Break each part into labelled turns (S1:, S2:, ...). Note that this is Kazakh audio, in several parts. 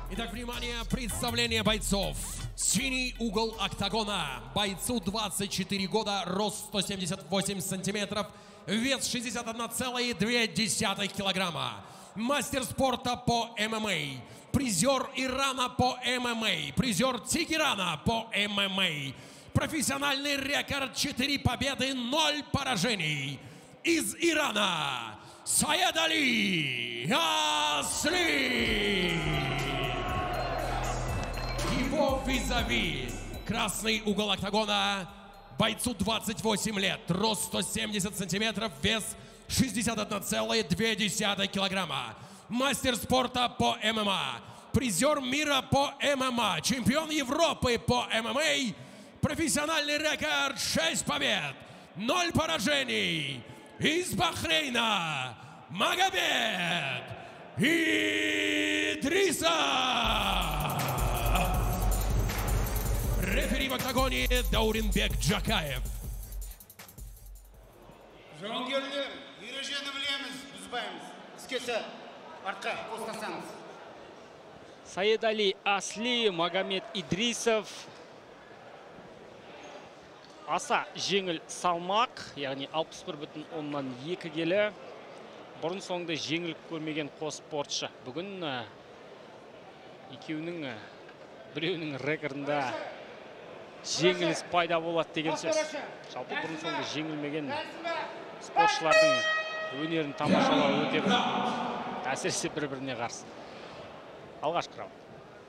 S1: Итак, внимание, представление бойцов. Синий угол октагона. Бойцу 24 года, рост 178 сантиметров, вес 61,2 килограмма. Мастер спорта по ММА. Призер Ирана по ММА. Призер Тегерана по ММА. Профессиональный рекорд 4 победы, 0 поражений. Из Ирана Саед Али Асли. Его визави. Красный угол октагона. Бойцу 28 лет. Рост 170 сантиметров. Вес 61,2 килограмма. Мастер спорта по ММА. Призер мира по ММА. Чемпион Европы по ММА. Профессиональный рекорд 6 побед, 0 поражений. Из Бахрейна Магомед Идрисов. Рефери в октагоне Дауринбек Джакаев.
S2: Жауынгерлер, ережені білеміз, бұзбаймыз. Іскесі артқа қостасаңыз.
S3: Саед Али Асли, Магомед Идрисов. Аса жеңіл салмақ, яғни 61,2 келі. Бұрын соңды жеңіл көрмеген қос спортшы. Бүгін екеуінің біреуінің рекордында жеңіліс пайда болады деген сөз. Жалпы бұрын соңды жеңілмеген спортшылардың өнерін тамашалау өте бір әсіресе бір-біріне қарсы. Алғашқы раунд.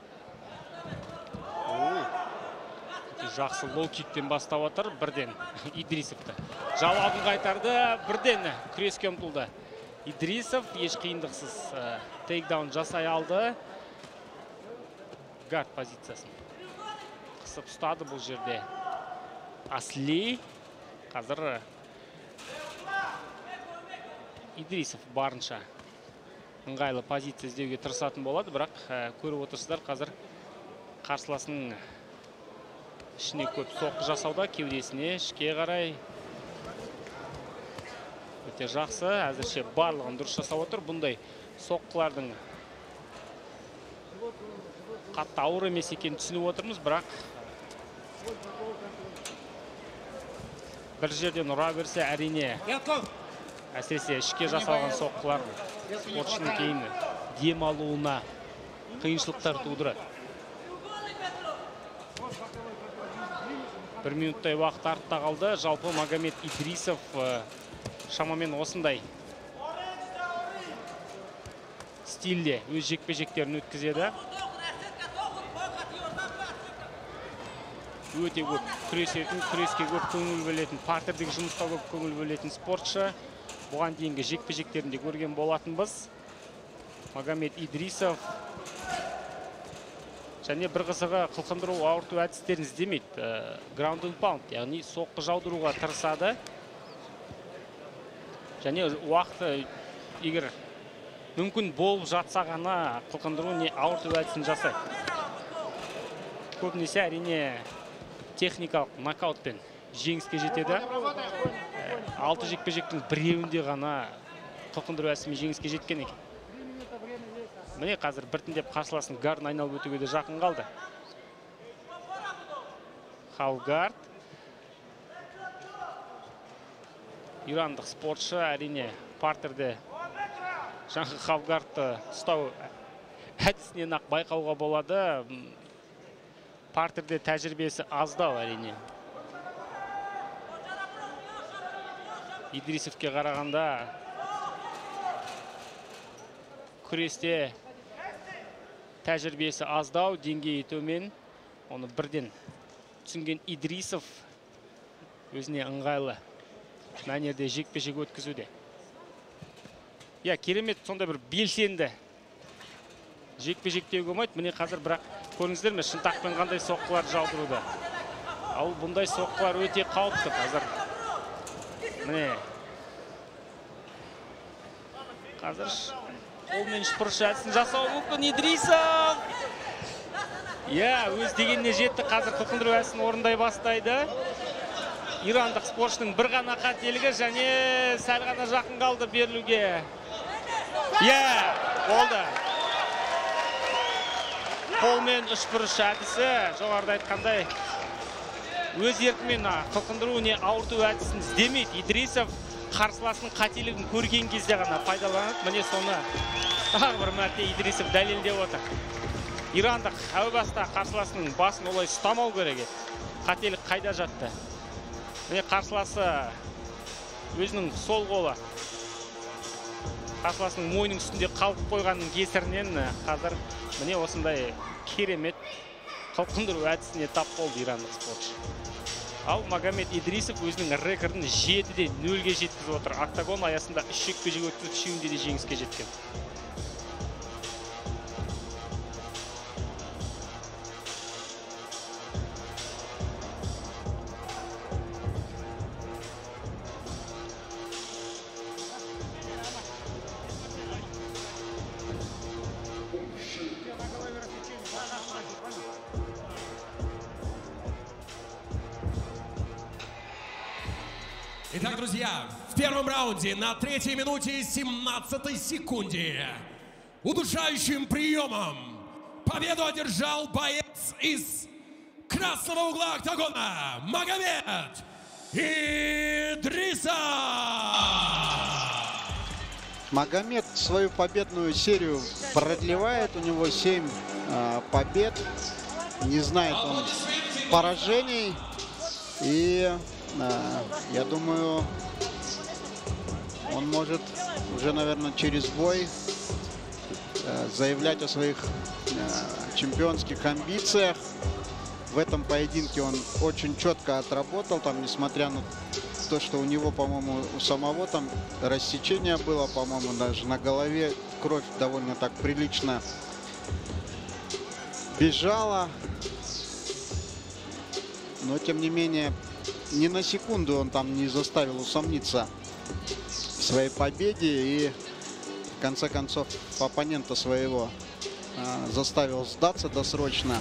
S3: Жақсы лоу-киктен бастап отыр, бірден Идрисовты. Жауабын қайтарды, бірден күреске ұмтылды. Идрисов еш қиындықсыз тейкдаун жасай алды. Гард позициясын қысып ұстады бұл жерде. Асли. Қазір Идрисов барынша ыңғайлы позиция іздеуге тырысатын болады, бірақ көріп отырсыздар, қазір қарсыласының ішіне көп соққы жасауда, кеудесіне ішке қарай. Өте жақсы, әзірше барлығын дұрыс жасап отыр. Бұндай соққылардың қатты ауыр емес екенін түсініп отырмыз, бірақ бір жерден ұра берсе, әрине әсіресе ішке жасалған соққылар спортшының кейін дем алуына қиыншылықтар тудырады. 1 минуттай уақыт артта қалды. Жалпы Магомед Идрисов шамамен осындай стильде өз жекпе-жектерін өткізеді. Өте көп күресетін, күреске көп көңіл бөлетін, партердегі жұмысқа көп көңіл бөлетін спортшы. Бұған дейінгі жекпе-жектерінде көрген болатынбыз. Магомед Идрисов және бір қызығы қылқындыру ауырту әдістерін іздемейді. Ground and pound, яғни соққы жаудыруға тырысады. Және уақыты егер мүмкін болып жатса ғана қылқындыру не ауырту әдісін жасайды. Көбінесе әрине техникалық нокаутпен жеңіске жетеді. 6 жекпе-жектің біреуінде ғана қылқындыру әдісімен жеңіске жеткен екен. Міне қазір біртіндеп қарсыласын гардын айналып өтуге де жақын қалды. Хавгард. Ирандық спортшы әрине партерде жаңғы Хавгардты ұстау әдісінен ақ байқауға болады. Партерде тәжірибесі аздау әрине. Идрисовке қарағанда күресте тәжірибесі аздау, деңгейі төмен. Оны бірден түсінген Идрисов өзіне ыңғайлы мәнерде жекпе-жек өткізуде. Керемет сонда бір белсенді жекпе-жек деуге болмайды. Міне қазір бірақ көріңіздер ме, шынтақпен қандай соққылар жаудыруды. Ал бұндай соққылар өте қауіпті қазір. Міне қазір қолмен шпырыш әдісін жасау мүмкін Идрисов. Өз дегеніне жетті, қазір қылқындыру әдісін орындай бастайды. Ирандық спортшының бір ғана қателігі және сәл ғана жақын қалды берілуге. Болды. қолмен үшбұрыш әдісі, жоғарыда айтқандай, өз еркімен қылқындыру не ауырту әдісін іздемейді. Идрисов қарсыласының қателігін көрген кезде ғана пайдаланады. Міне соны тағы бір мәрте Идрисов дәлелдеп отыр. Ирандық әу баста қарсыласының басын олай ұстамау керек еді. Қателік қайда жатты? Міне қарсыласы өзінің сол қолы қарсыласының мойнының үстінде қалып қойғанның кесірінен қазір міне осындай керемет қылқындыру әдісіне тап болды ирандық спортшы. Ал Магомед Идрисов өзінің рекордын 7-де 0-ге жеткізіп отыр. Октагон аясында 3 жекпе-жек өткізіп, 3-інде де жеңіске жеткен.
S1: Итак, друзья, в первом раунде на 3-й минуте 17-й секунде удушающим приемом победу одержал боец из красного угла октагона Магомед Идрисов.
S4: Магомед свою победную серию продлевает, у него 7 побед, не знает он поражений, и я думаю, он может уже, наверное, через бой заявлять о своих чемпионских амбициях. В этом поединке он очень четко отработал, там, несмотря на то, что у него, по-моему, у самого там рассечение было, по-моему, даже на голове кровь довольно так прилично бежала. Но, тем не менее, ни на секунду он там не заставил усомниться в своей победе и, в конце концов, оппонента своего заставил сдаться досрочно.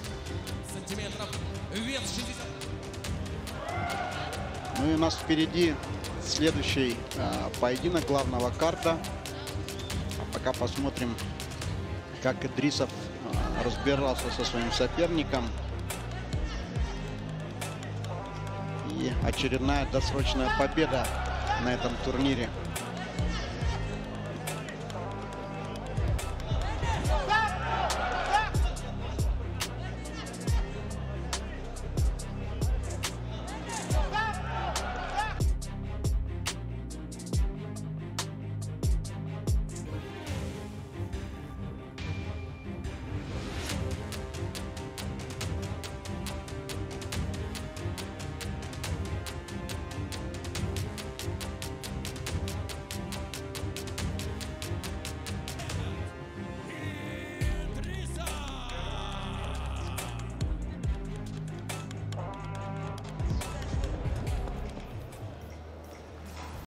S4: Ну и у нас впереди следующий поединок главного карта. А пока посмотрим, как Идрисов разбирался со своим соперником. И очередная досрочная победа на этом турнире.